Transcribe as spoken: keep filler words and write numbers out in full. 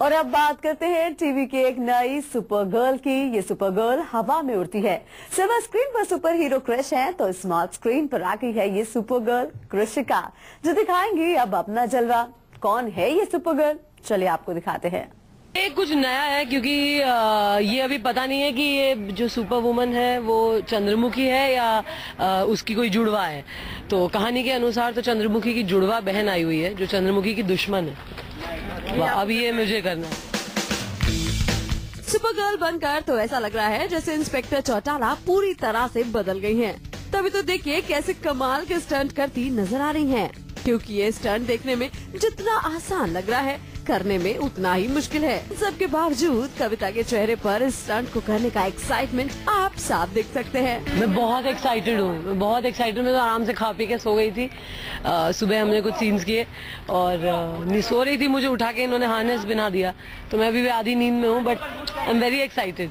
और अब बात करते हैं टीवी की एक नई सुपर गर्ल की। ये सुपर गर्ल हवा में उड़ती है। सिल्वर स्क्रीन पर सुपर हीरो क्रिश है तो स्मार्ट स्क्रीन पर आ गई है ये सुपर गर्ल कृषिका, जो दिखाएंगी अब अपना जलवा। कौन है ये सुपर गर्ल, चलिए आपको दिखाते हैं। ये कुछ नया है क्योंकि आ, ये अभी पता नहीं है कि ये जो सुपर वुमन है वो चंद्रमुखी है या आ, उसकी कोई जुड़वा है। तो कहानी के अनुसार तो चंद्रमुखी की जुड़वा बहन आई हुई है जो चंद्रमुखी की दुश्मन है। अब ये मुझे करना है। सुपर गर्ल बनकर तो ऐसा लग रहा है जैसे इंस्पेक्टर चौटाला पूरी तरह से बदल गई हैं। तभी तो देखिए कैसे कमाल के स्टंट करती नजर आ रही हैं, क्योंकि ये स्टंट देखने में जितना आसान लग रहा है करने में उतना ही मुश्किल है। सबके बावजूद कविता के चेहरे पर इस स्टंट को करने का एक्साइटमेंट आप साफ देख सकते हैं। मैं बहुत एक्साइटेड हूँ, मैं बहुत एक्साइटेड। मैं तो आराम से खा पी के सो गई थी। आ, सुबह हमने कुछ सीन्स किए और आ, सो रही थी, मुझे उठा के इन्होंने हार्नेस बना दिया, तो मैं अभी भी आधी नींद में हूँ, but I am very excited.